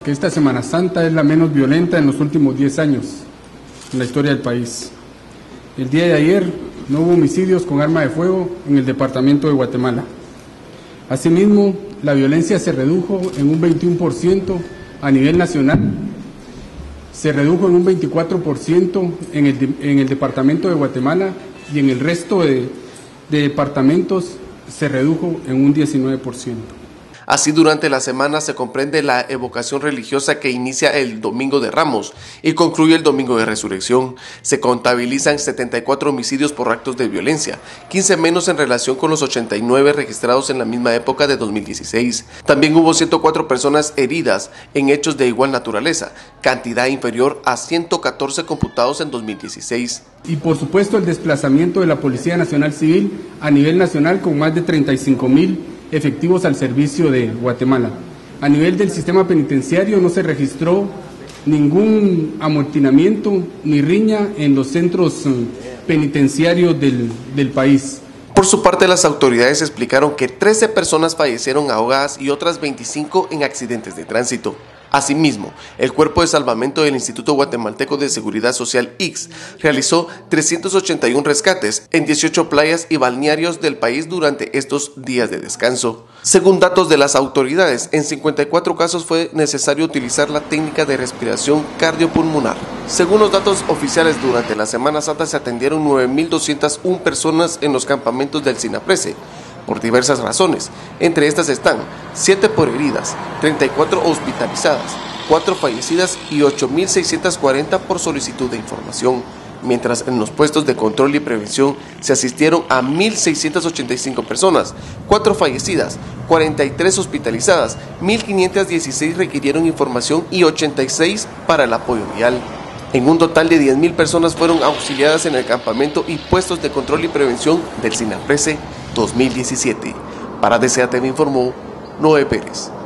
Que esta Semana Santa es la menos violenta en los últimos 10 años en la historia del país. El día de ayer no hubo homicidios con arma de fuego en el departamento de Guatemala. Asimismo, la violencia se redujo en un 21% a nivel nacional, se redujo en un 24% en el departamento de Guatemala y en el resto de departamentos se redujo en un 19%. Así, durante la semana se comprende la evocación religiosa que inicia el Domingo de Ramos y concluye el Domingo de Resurrección. Se contabilizan 74 homicidios por actos de violencia, 15 menos en relación con los 89 registrados en la misma época de 2016. También hubo 104 personas heridas en hechos de igual naturaleza, cantidad inferior a 114 computados en 2016. Y por supuesto el desplazamiento de la Policía Nacional Civil a nivel nacional con más de 35,000 efectivos al servicio de Guatemala. A nivel del sistema penitenciario no se registró ningún amotinamiento ni riña en los centros penitenciarios del país. Por su parte, las autoridades explicaron que 13 personas fallecieron ahogadas y otras 25 en accidentes de tránsito. Asimismo, el Cuerpo de Salvamento del Instituto Guatemalteco de Seguridad Social ICS realizó 381 rescates en 18 playas y balnearios del país durante estos días de descanso. Según datos de las autoridades, en 54 casos fue necesario utilizar la técnica de respiración cardiopulmonar. Según los datos oficiales, durante la Semana Santa se atendieron 9.201 personas en los campamentos del SINAPRESE, por diversas razones. Entre estas están 7 por heridas, 34 hospitalizadas, 4 fallecidas y 8.640 por solicitud de información, mientras en los puestos de control y prevención se asistieron a 1.685 personas, 4 fallecidas, 43 hospitalizadas, 1.516 requirieron información y 86 para el apoyo vial. En un total de 10.000 personas fueron auxiliadas en el campamento y puestos de control y prevención del SINAPRESE 2017. Para DCATV informó Noé Pérez.